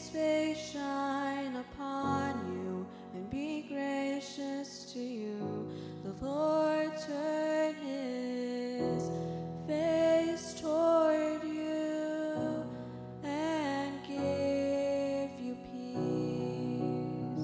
his face shine upon you and be gracious to you. The Lord turn his face toward you and give you peace.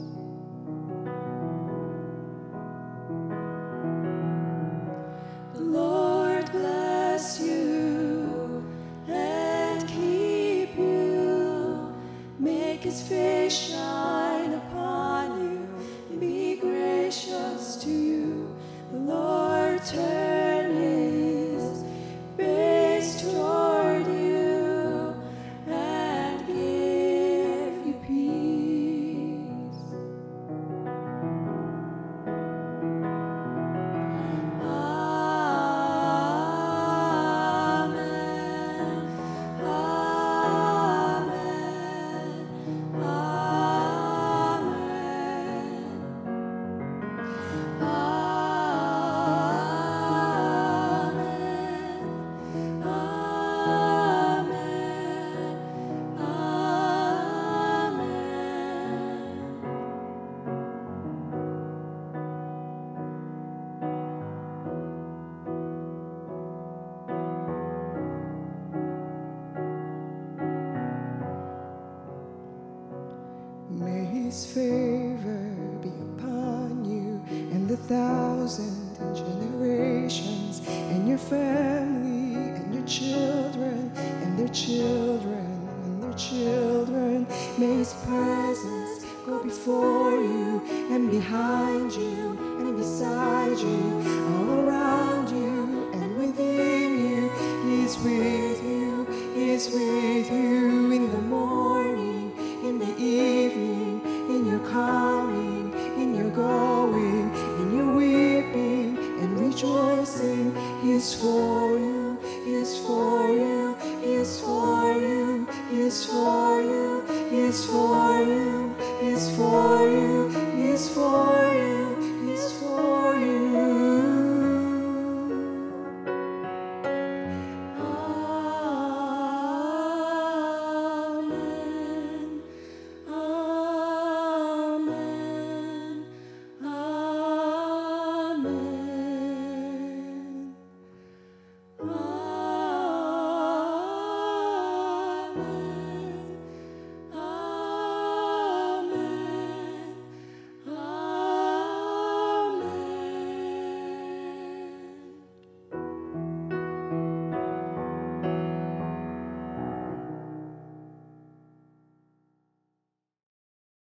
The Lord bless you and keep you, make his face shine upon you and be gracious to you. The Lord turn his face toward you and give you peace. Amen. Amen. May his favor be upon you and 1,000 generations, and your family, and your children, and their children, and their children. May his presence go before you, and behind you, and beside you, all around you, and within you. He is with you, he is with you in the morning, in the evening, in your coming, in your going, in your weeping and rejoicing. He is for you, he is for you, he is for you, he is for you, he is for you, he is for you, he is for you.